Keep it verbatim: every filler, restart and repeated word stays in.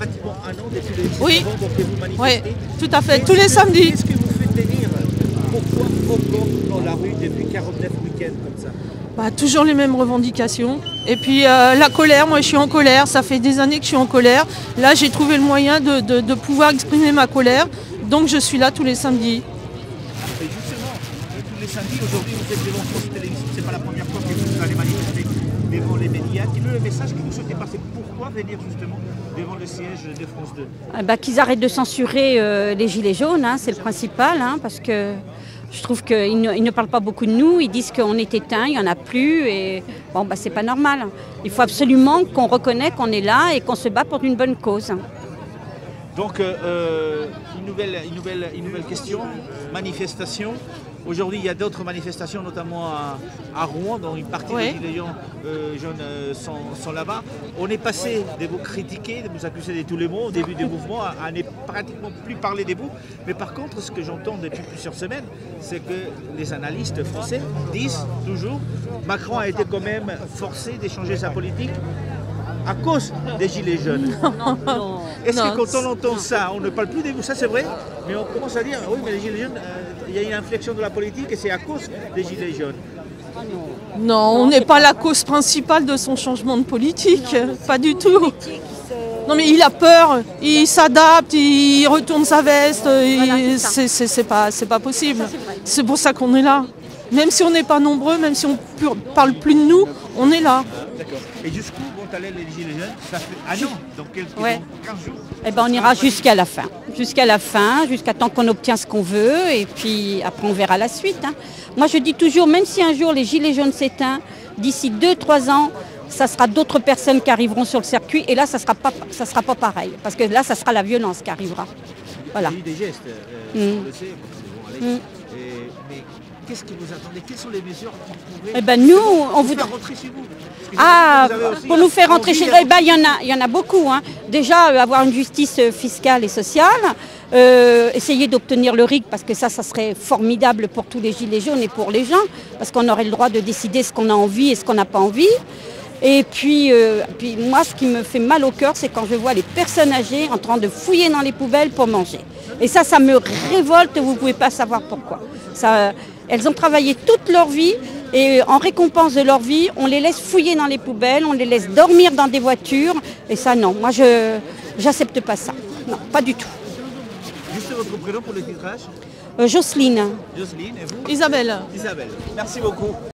pratiquement un an depuis le dix-sept Oui. novembre que vous manifestez. Oui, tout à fait, tous les samedis. Qu'est-ce que vous fait tenir? Pourquoi encore dans la rue depuis quarante-neuf week-ends comme ça? Bah, toujours les mêmes revendications. Et puis euh, la colère, moi je suis en colère, ça fait des années que je suis en colère. Là j'ai trouvé le moyen de, de, de pouvoir exprimer ma colère, donc je suis là tous les samedis. Et justement, tous les samedis, aujourd'hui vous êtes devant France Télévisions, c'est pas la première fois que vous allez manifester devant les médias. Quel est le message que vous souhaitez passer? Pourquoi venir justement devant le siège de France deux? Ah bah, qu'ils arrêtent de censurer euh, les gilets jaunes, hein, c'est le principal, hein, parce que je trouve qu'ils ne, ils ne parlent pas beaucoup de nous, ils disent qu'on est éteint, il n'y en a plus, et bon, bah, c'est pas normal. Il faut absolument qu'on reconnaisse qu'on est là et qu'on se bat pour une bonne cause. Donc, euh, une, nouvelle, une, nouvelle, une nouvelle question, manifestation. Aujourd'hui, il y a d'autres manifestations, notamment à, à Rouen, dont une partie Oui. des gilets jaunes, euh, jaunes euh, sont, sont là-bas. On est passé de vous critiquer, de vous accuser de tous les mots au début du mouvement, à, à ne pratiquement plus parler de vous. Mais par contre, ce que j'entends depuis plusieurs semaines, c'est que les analystes français disent toujours Macron a été quand même forcé d'échanger sa politique à cause des gilets jaunes. Est-ce que Non. quand on entend ça, on ne parle plus de vous, ça c'est vrai, mais on commence à dire oui, mais les gilets jaunes, euh, il y a une inflexion de la politique et c'est à cause des gilets jaunes. Non, on n'est pas la cause principale de son changement de politique, pas du tout. Non mais il a peur, il s'adapte, il retourne sa veste, il- c'est c'est- c'est pas, c'est pas possible. C'est pour ça qu'on est là. Même si on n'est pas nombreux, même si on ne parle plus de nous, on est là. D'accord. Et jusqu'où vont aller les gilets jaunes? Ça fait un an, donc quelques Ouais. donc quinze jours. Eh ben, on ira jusqu'à la fin, jusqu'à la fin, jusqu'à temps qu'on obtient ce qu'on veut, et puis après on verra la suite, hein. Moi je dis toujours, même si un jour les gilets jaunes s'éteignent, d'ici deux trois ans, ça sera d'autres personnes qui arriveront sur le circuit, et là ça sera pas, ça sera pas pareil, parce que là ça sera la violence qui arrivera. Voilà. Il y a eu des gestes, euh, Mm. on le sait, bon, allez. Mm. Et- mais qu'est-ce que vous attendez? Quelles sont les mesures qui pourraient Eh ben, nous, on vous voudrait- faire rentrer chez vous? Parce que Ah, vous avez aussi pour nous faire rentrer envie chez nous, d'avoir- eh ben, il y en a, il y en a beaucoup, hein. Déjà, euh, avoir une justice euh, fiscale et sociale, euh, essayer d'obtenir le R I C, parce que ça, ça serait formidable pour tous les gilets jaunes et pour les gens, parce qu'on aurait le droit de décider ce qu'on a envie et ce qu'on n'a pas envie. Et puis, euh, puis moi, ce qui me fait mal au cœur, c'est quand je vois les personnes âgées en train de fouiller dans les poubelles pour manger. Et ça, ça me révolte, vous ne pouvez pas savoir pourquoi. Ça, elles ont travaillé toute leur vie et en récompense de leur vie, on les laisse fouiller dans les poubelles, on les laisse dormir dans des voitures. Et ça, non, moi, je n'accepte pas ça. Non, pas du tout. Juste votre prénom pour le titrage? Euh, Jocelyne. Jocelyne, et vous? Isabelle. Isabelle. Merci beaucoup.